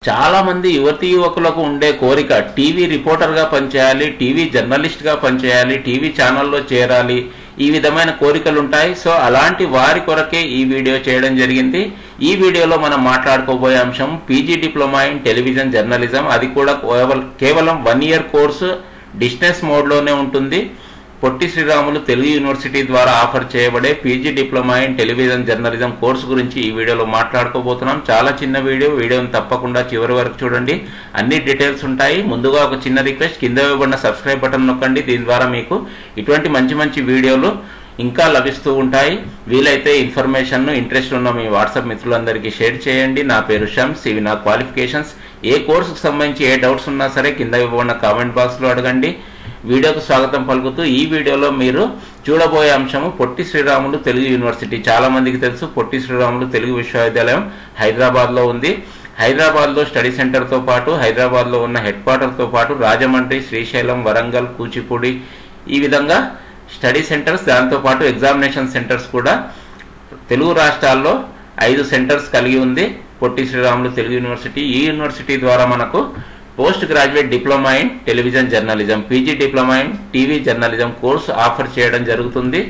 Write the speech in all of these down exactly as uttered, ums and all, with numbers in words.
చాలా మంది యువతీ యువకులకు ఉండే కోరిక టీవీ రిపోర్టర్గా పనిచేయాలి, టీవీ జర్నలిస్ట్గా పనిచేయాలి, టీవీ ఛానల్లో చేరాలి, ఈ విధమైన కోరికలు ఉంటాయి. సో అలాంటి వారి కొరకే ఈ వీడియో చేయడం జరిగింది. ఈ వీడియోలో మనం మాట్లాడుకోబోయే అంశం PG diploma in television journalism. అది కూడా కేవలం వన్ ఇయర్ కోర్సు డిస్టెన్స్ మోడ్లోనే ఉంటుంది. పొట్టి శ్రీరాములు తెలుగు యూనివర్సిటీ ద్వారా ఆఫర్ చేయబడే PG diploma in television journalism course గురించి ఈ వీడియోలో మాట్లాడుకోబోతున్నాం. చాలా చిన్న వీడియో, వీడియోని తప్పకుండా చివరి వరకు చూడండి, అన్ని డీటెయిల్స్ ఉంటాయి. ముందుగా ఒక చిన్న రిక్వెస్ట్, కింద ఇవ్వబడిన సబ్స్క్రైబ్ బటన్ నొక్కండి. దీని ద్వారా మీకు ఇటువంటి మంచి మంచి వీడియోలు ఇంకా లభిస్తూ ఉంటాయి. వీలైతే ఇన్ఫర్మేషన్ను ఇంట్రెస్ట్ ఉన్న మీ వాట్సాప్ మిత్రులందరికీ షేర్ చేయండి. నా పేరు షమ్స్, ఇవి నా క్వాలిఫికేషన్స్. ఏ కోర్సుకు సంబంధించి ఏ డౌట్స్ ఉన్నా సరే కింద ఇవ్వబడిన కామెంట్ బాక్స్లో అడగండి. వీడియోకు స్వాగతం పలుకుతూ ఈ వీడియోలో మీరు చూడబోయే అంశము పొట్టి శ్రీరాములు తెలుగు యూనివర్సిటీ. చాలా మందికి తెలుసు, పొట్టి శ్రీరాములు తెలుగు విశ్వవిద్యాలయం హైదరాబాద్లో ఉంది. హైదరాబాద్లో స్టడీ సెంటర్తో పాటు హైదరాబాద్లో ఉన్న హెడ్ క్వార్టర్తో పాటు రాజమండ్రి, శ్రీశైలం, వరంగల్, కూచిపూడి ఈ విధంగా స్టడీ సెంటర్స్, దాంతోపాటు ఎగ్జామినేషన్ సెంటర్స్ కూడా తెలుగు రాష్ట్రాల్లో ఐదు సెంటర్స్ కలిగి ఉంది పొట్టి శ్రీరాములు తెలుగు యూనివర్సిటీ. ఈ యూనివర్సిటీ ద్వారా మనకు post graduate diploma in television journalism, PG diploma in TV journalism course offer చేయడం జరుగుతుంది.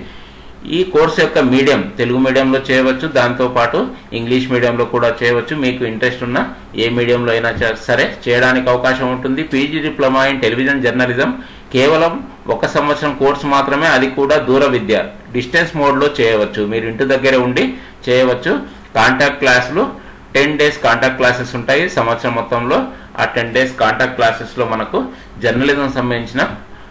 ఈ కోర్సు యొక్క మీడియం తెలుగు మీడియంలో చేయవచ్చు, దాంతోపాటు ఇంగ్లీష్ మీడియంలో కూడా చేయవచ్చు. మీకు ఇంట్రెస్ట్ ఉన్న ఏ మీడియంలో అయినా సరే చేయడానికి అవకాశం ఉంటుంది. PG diploma in television journalism కేవలం ఒక సంవత్సరం కోర్సు మాత్రమే, అది కూడా దూర విద్య, డిస్టెన్స్ మోడ్లో చేయవచ్చు. మీరు ఇంటి దగ్గరే ఉండి చేయవచ్చు. కాంటాక్ట్ క్లాసులు టెన్ డేస్ కాంటాక్ట్ క్లాసెస్ ఉంటాయి సంవత్సరం మొత్తంలో. ఆ టెన్ డేస్ కాంటాక్ట్ క్లాసెస్లో మనకు జర్నలిజం సంబంధించిన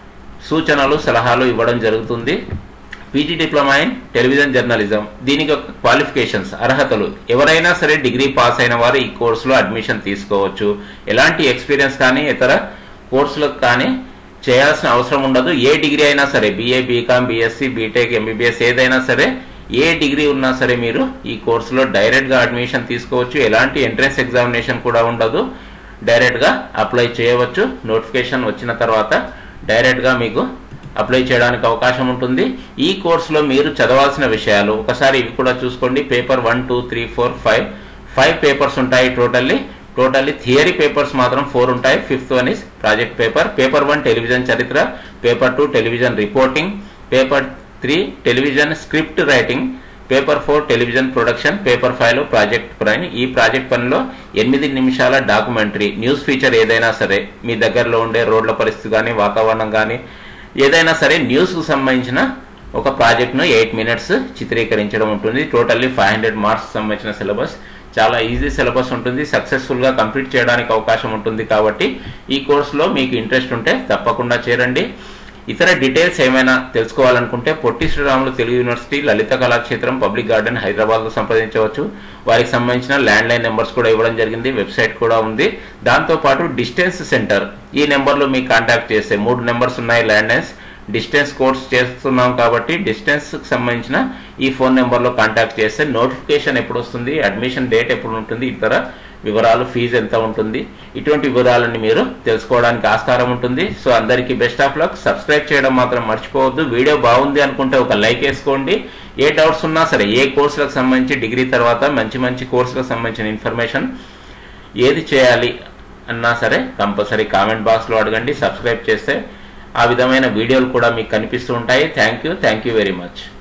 సూచనలు, సలహాలు ఇవ్వడం జరుగుతుంది. PG diploma in television journalism, దీనికి ఒక క్వాలిఫికేషన్స్, అర్హతలు. ఎవరైనా సరే డిగ్రీ పాస్ అయిన వారు ఈ కోర్సులో అడ్మిషన్ తీసుకోవచ్చు. ఎలాంటి ఎక్స్పీరియన్స్ కానీ ఇతర కోర్సులకు కానీ చేయాల్సిన అవసరం ఉండదు. ఏ డిగ్రీ అయినా సరే, BA, BCom, BSc, BTech, MBBS ఏదైనా సరే, ఏ డిగ్రీ ఉన్నా సరే మీరు ఈ కోర్సులో డైరెక్ట్గా అడ్మిషన్ తీసుకోవచ్చు. ఎలాంటి ఎంట్రన్స్ ఎగ్జామినేషన్ కూడా ఉండదు, డైరెక్ట్గా అప్లై చేయవచ్చు. నోటిఫికేషన్ వచ్చిన తర్వాత డైరెక్ట్గా మీకు అప్లై చేయడానికి అవకాశం ఉంటుంది. ఈ కోర్సులో మీరు చదవాల్సిన విషయాలు ఒకసారి ఇవి కూడా చూసుకోండి. Paper one two three four five five papers ఉంటాయి టోటల్లీ. టోటల్లీ థియరీ పేపర్స్ మాత్రం ఫోర్ ఉంటాయి. Fifth one is project paper. Paper one television చరిత్ర, paper two television reporting, paper three television script writing, paper four television production, paper five లో project పని. ఈ project పనిలో ఎనిమిది నిమిషాల డాక్యుమెంటరీ న్యూస్ ఫీచర్ ఏదైనా సరే, మీ దగ్గరలో ఉండే రోడ్ల పరిస్థితి కానీ, వాతావరణం కానీ ఏదైనా సరే న్యూస్కు సంబంధించిన ఒక ప్రాజెక్ట్ను ఎయిట్ మినిట్స్ చిత్రీకరించడం ఉంటుంది. టోటల్లీ ఫైవ్ హండ్రెడ్ మార్క్స్ సంబంధించిన సిలబస్. చాలా ఈజీ సిలబస్ ఉంటుంది, సక్సెస్ఫుల్గా కంప్లీట్ చేయడానికి అవకాశం ఉంటుంది. కాబట్టి ఈ కోర్సులో మీకు ఇంట్రెస్ట్ ఉంటే తప్పకుండా చేరండి. ఇతర డీటెయిల్స్ ఏమైనా తెలుసుకోవాలనుకుంటే Potti Sriramulu Telugu university Lalitha Kalakshetram public garden హైదరాబాద్లో సంప్రదించవచ్చు. వారికి సంబంధించిన ల్యాండ్ లైన్ నెంబర్స్ కూడా ఇవ్వడం జరిగింది, వెబ్సైట్ కూడా ఉంది. దాంతోపాటు డిస్టెన్స్ సెంటర్, ఈ నెంబర్లో మీకు కాంటాక్ట్ చేస్తే మూడు నెంబర్స్ ఉన్నాయి ల్యాండ్ లైన్స్. డిస్టెన్స్ కోర్స్ చేస్తున్నాం కాబట్టి డిస్టెన్స్కి సంబంధించిన ఈ ఫోన్ నెంబర్లో కాంటాక్ట్ చేస్తే నోటిఫికేషన్ ఎప్పుడు వస్తుంది, అడ్మిషన్ డేట్ ఎప్పుడు ఉంటుంది, ఇతర వివరాలు, ఫీజు ఎంత ఉంటుంది, ఇటువంటి వివరాలన్నీ మీరు తెలుసుకోవడానికి ఆస్కారం ఉంటుంది. సో అందరికీ బెస్ట్ ఆఫ్ లక్. సబ్స్క్రైబ్ చేయడం మాత్రం మర్చిపోవద్దు. వీడియో బాగుంది అనుకుంటే ఒక లైక్ వేసుకోండి. ఏ డౌట్స్ ఉన్నా సరే, ఏ కోర్సులకు సంబంధించి డిగ్రీ తర్వాత మంచి మంచి కోర్సులకు సంబంధించిన ఇన్ఫర్మేషన్ ఏది చేయాలి అన్నా సరే కంపల్సరీ కామెంట్ బాక్స్లో అడగండి. సబ్స్క్రైబ్ చేస్తే ఆ విధమైన వీడియోలు కూడా మీకు కనిపిస్తూ ఉంటాయి. Thank you thank you very much.